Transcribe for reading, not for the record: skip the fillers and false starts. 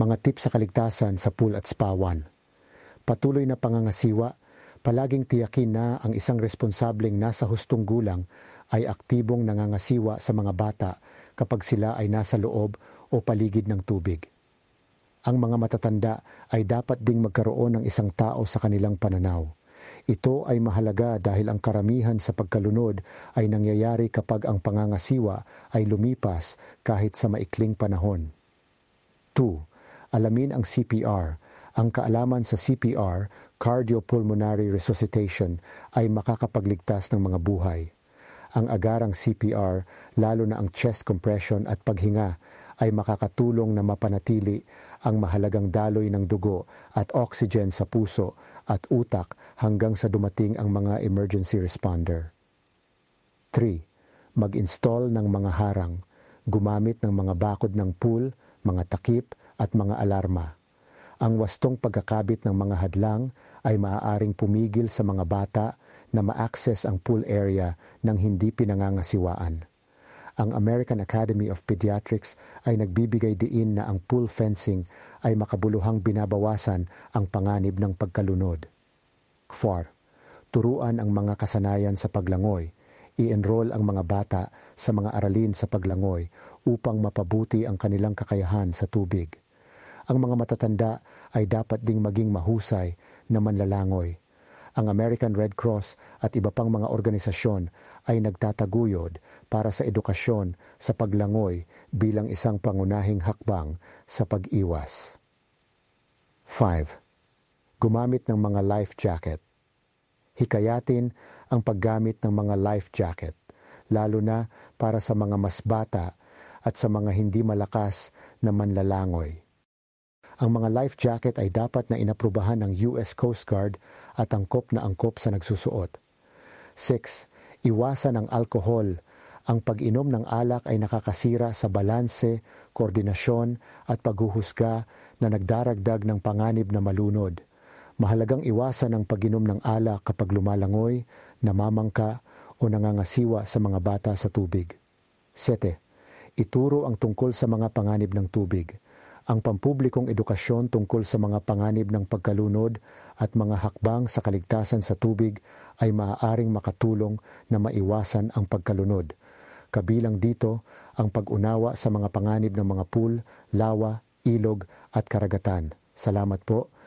Mga tips sa kaligtasan sa pool at spa 1. Patuloy na pangangasiwa, palaging tiyakin na ang isang responsableng nasa hustong gulang ay aktibong nangangasiwa sa mga bata kapag sila ay nasa loob o paligid ng tubig. Ang mga matatanda ay dapat ding magkaroon ng isang tao sa kanilang pananaw. Ito ay mahalaga dahil ang karamihan sa pagkalunod ay nangyayari kapag ang pangangasiwa ay lumipas kahit sa maikling panahon. 2. Alamin ang CPR. Ang kaalaman sa CPR, cardiopulmonary resuscitation, ay makakapagligtas ng mga buhay. Ang agarang CPR, lalo na ang chest compression at paghinga, ay makakatulong na mapanatili ang mahalagang daloy ng dugo at oxygen sa puso at utak hanggang sa dumating ang mga emergency responder. 3. Mag-install ng mga harang, gumamit ng mga bakod ng pool, mga takip at mga alarma. Ang wastong pagkakabit ng mga hadlang ay maaaring pumigil sa mga bata na ma-access ang pool area ng hindi pinangangasiwaan. Ang American Academy of Pediatrics ay nagbibigay diin na ang pool fencing ay makabuluhang binabawasan ang panganib ng pagkalunod. 4. Turuan ang mga kasanayan sa paglangoy. I-enroll ang mga bata sa mga aralin sa paglangoy upang mapabuti ang kanilang kakayahan sa tubig. Ang mga matatanda ay dapat ding maging mahusay na manlalangoy. Ang American Red Cross at iba pang mga organisasyon ay nagtataguyod para sa edukasyon sa paglangoy bilang isang pangunahing hakbang sa pag-iwas. 5. Gumamit ng mga life jacket. Hikayatin ang paggamit ng mga life jacket, lalo na para sa mga mas bata at sa mga hindi malakas na manlalangoy. Ang mga life jacket ay dapat na inaprubahan ng US Coast Guard at angkop na angkop sa nagsusuot. 6. Iwasan ang alkohol. Ang pag-inom ng alak ay nakakasira sa balanse, koordinasyon at paghuhusga na nagdaragdag ng panganib na malunod. Mahalagang iwasan ang pag-inom ng alak kapag lumalangoy, namamangka o nangangasiwa sa mga bata sa tubig. 7. Ituro ang tungkol sa mga panganib ng tubig. Ang pampublikong edukasyon tungkol sa mga panganib ng pagkalunod at mga hakbang sa kaligtasan sa tubig ay maaaring makatulong na maiwasan ang pagkalunod. Kabilang dito ang pag-unawa sa mga panganib ng mga pool, lawa, ilog at karagatan. Salamat po.